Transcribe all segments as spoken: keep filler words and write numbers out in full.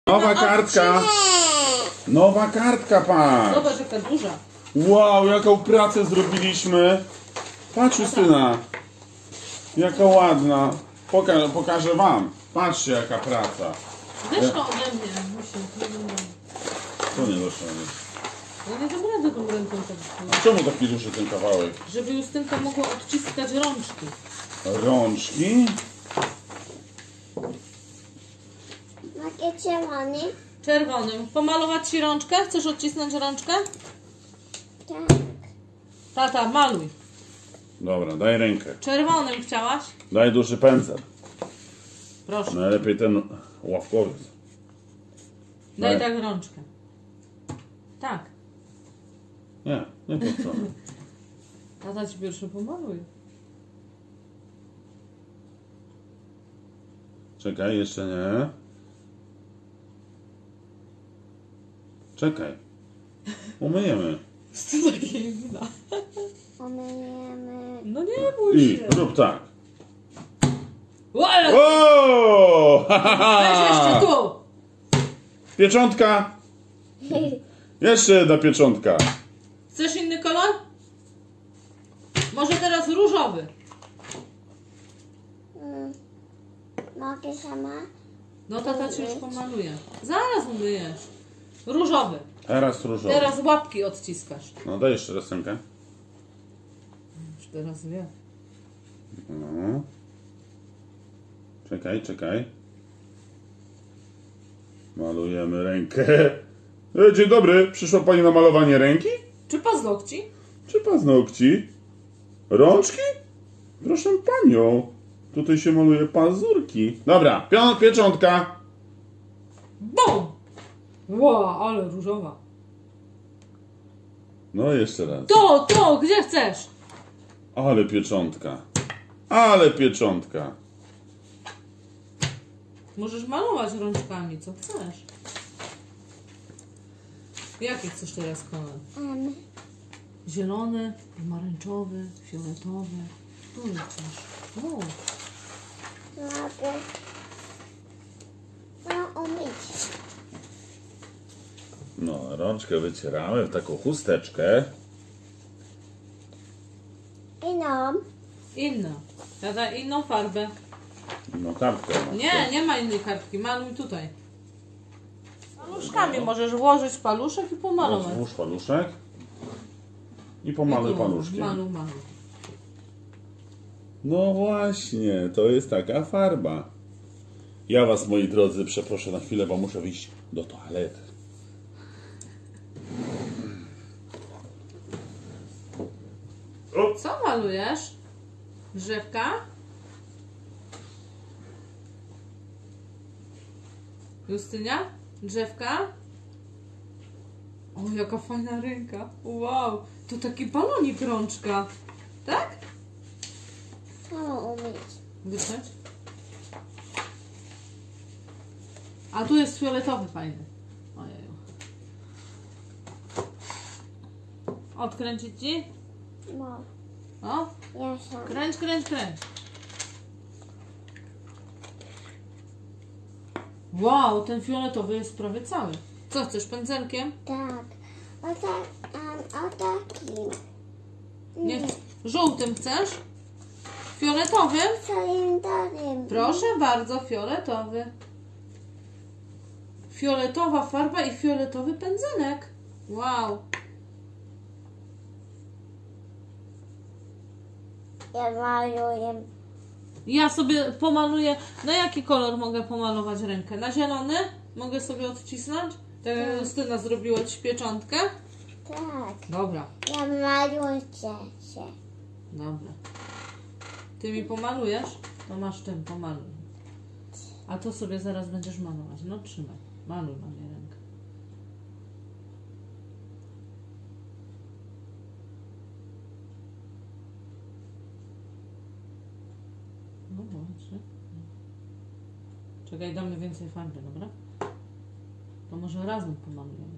Nowa kartka. Nowa kartka, patrz. Zobacz, jaka duża. Wow, jaką pracę zrobiliśmy. Patrz, Justyna. Jaka ładna. Poka pokażę wam. Patrzcie, jaka praca. Weź to ode mnie. Muszę. To nie doszło. Ja nie dam rady tą ręką tak. A czemu taki duży ten kawałek? Żeby Justynka mogła odciskać rączki. Rączki? Jakie czerwony? Czerwonym. Pomalować ci rączkę? Chcesz odcisnąć rączkę? Tak. Tata, maluj. Dobra, daj rękę. Czerwonym chciałaś? Daj duży pędzel. Proszę. Najlepiej ten ławkowiec. Daj Daj. tak rączkę. Tak. Nie, nie po co. Tata ci pierwszy pomaluje. Czekaj, jeszcze nie. Czekaj. Umyjemy. Co takie wina? Umyjemy. No nie bój I się. rób tak. Ła! O! Weź jeszcze tu! Pieczątka! Jeszcze jedna pieczątka. Chcesz inny kolor? Może teraz różowy. Mm. Mogę sama? No tata ci już pomaluje. Zaraz umyjesz. Różowy. Teraz różowy. Teraz łapki odciskasz. No daj jeszcze raz rękę. Już teraz wie. No. Czekaj, czekaj. Malujemy rękę. E, dzień dobry. Przyszła pani na malowanie ręki? Czy paznokci? Czy paznokci? Rączki? Proszę panią. Tutaj się maluje pazurki. Dobra, pią- pieczątka. Bum! Ła, ale różowa. No jeszcze raz. To, to, gdzie chcesz? Ale pieczątka. Ale pieczątka. Możesz malować rączkami, co chcesz. Jaki chcesz teraz kolor? Um. Zielony, pomarańczowy, fioletowy. Który chcesz? O, Mogę. No, umyć. No, rączkę wycieramy w taką chusteczkę. Inną. inna. Tata inną farbę. No, kartkę. masz. Nie, nie ma innej kartki. Maluj tutaj. Paluszkami możesz włożyć paluszek i pomalować. Włóż paluszek. I pomaluj I tu, paluszkiem. Maluj, maluj. No właśnie, to jest taka farba. Ja was, moi drodzy, przeproszę na chwilę, bo muszę wyjść do toalety. O! Co malujesz? Drzewka? Justynia? Drzewka? O, jaka fajna ręka. Wow, to taki balonik rączka. Tak? No, umyć. Wytrzeć. A tu jest fioletowy fajny. Ojeju. Odkręcić ci? No, O, ja sam. kręć, kręć, kręć. Wow, ten fioletowy jest prawie cały. Co chcesz, pędzelkiem? Tak. O tak, um, o takim. Nie. Żółtym chcesz? Fioletowym? Kalendarem. Proszę bardzo, fioletowy. Fioletowa farba i fioletowy pędzelek. Wow. Ja maluję. Ja sobie pomaluję. Na jaki kolor mogę pomalować rękę? Na zielony? Mogę sobie odcisnąć? Tak jak Justyna zrobiła ci pieczątkę? Tak. Dobra, Ja maluję się. dobra. Ty mi pomalujesz? To masz tym, pomaluj. A to sobie zaraz będziesz malować. No trzymaj. Maluj mamie rękę. No właśnie. Czekaj, damy więcej farby, dobra? To może razem pomalujemy.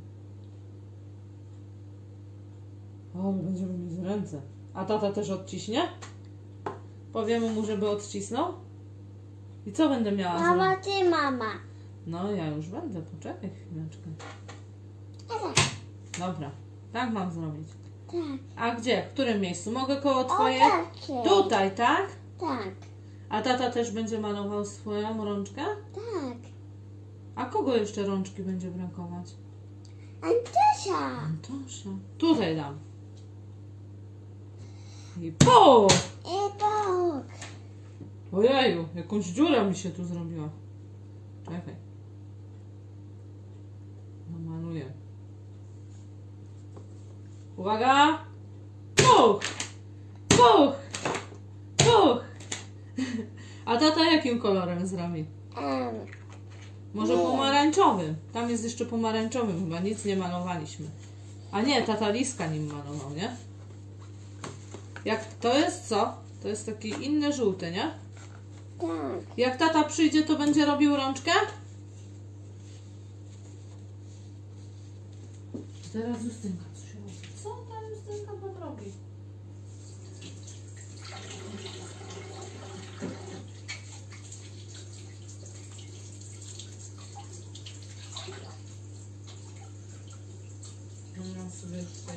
O, my będziemy mieć ręce. A tata też odciśnie? Powiemy mu, żeby odcisnął? I co będę miała Mama, zrobić? ty mama. No ja już będę, poczekaj chwileczkę. Tak, Dobra, tak mam zrobić. tak. A gdzie? W którym miejscu? Mogę koło twoje? O takie. Tutaj, tak? Tak, A tata też będzie malował swoją rączkę? tak. A kogo jeszcze rączki będzie brakować? Antosia. Antosia. Tutaj dam. I po! I Bóg. Ojeju, jakąś dziura mi się tu zrobiła. Czekaj. No maluję. Uwaga! Puch! Puch! Puch! A tata jakim kolorem zrobi? Um, Może Nie. pomarańczowym. Tam jest jeszcze pomarańczowym chyba, nic nie malowaliśmy. A nie, tata Liska nim malował, nie? Jak to jest co? To jest taki inny żółty, nie? tak. Jak tata przyjdzie, to będzie robił rączkę? Teraz Justynka coś robi. Co ta Justynka tam robi? No, sobie już tutaj.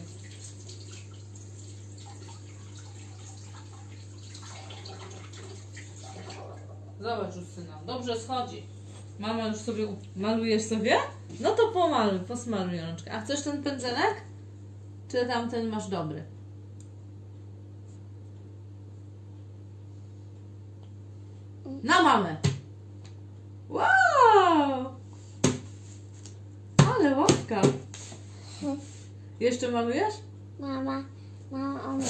Zobacz, Justyna, dobrze schodzi. Mama już sobie u- malujesz sobie? No to pomaluj, posmaruj rączkę. A chcesz ten pędzelek? Czy tamten masz dobry? Na mamę! Wow! Ale łapka! Jeszcze malujesz? Mama, mama umyć.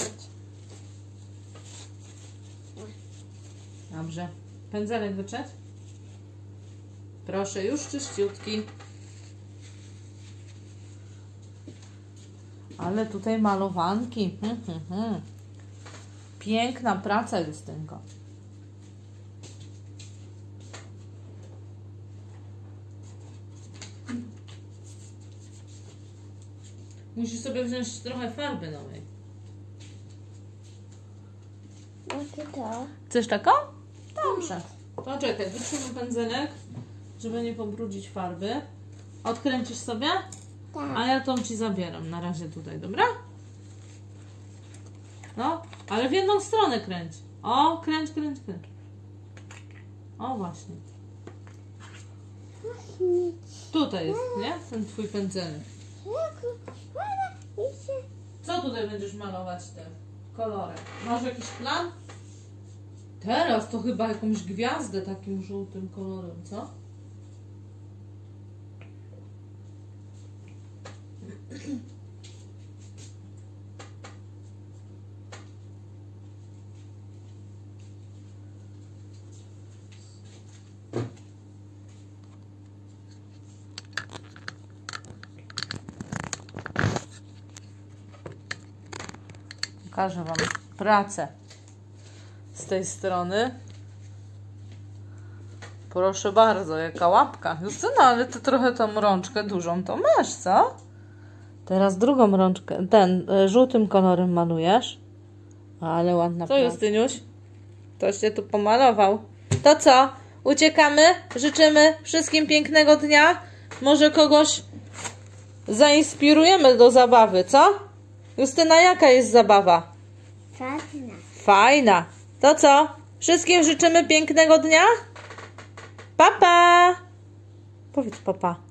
Dobrze. Pędzelek wytrzeć? Proszę, już czyściutki. Ale tutaj malowanki. Hmm, hmm, hmm. Piękna praca, Justynko. Musisz sobie wziąć trochę farby nowej. Jakie to? Chcesz taką? Dobrze. Poczekaj, wytrzymy pędzelek, żeby nie pobrudzić farby. Odkręcisz sobie? Tak. A ja tą ci zabieram na razie tutaj, dobra? No, ale w jedną stronę kręć. O, kręć, kręć, kręć. O, właśnie. Tutaj jest, nie? Ten twój pędzelek. Co tutaj będziesz malować tym kolorem? Masz jakiś plan? Teraz to chyba jakąś gwiazdę takim żółtym kolorem, co? Pokażę wam pracę z tej strony. Proszę bardzo, jaka łapka. Justyna, ale ty trochę tą rączkę dużą to masz, co? Teraz drugą rączkę, ten y, żółtym kolorem malujesz. Ale ładna. Co, Justyniuś? Ktoś cię tu pomalował. To co? Uciekamy? Życzymy wszystkim pięknego dnia. Może kogoś zainspirujemy do zabawy, co? Justyna, jaka jest zabawa? Fajna. Fajna. To co? Wszystkim życzymy pięknego dnia? Pa, pa! Powiedz papa.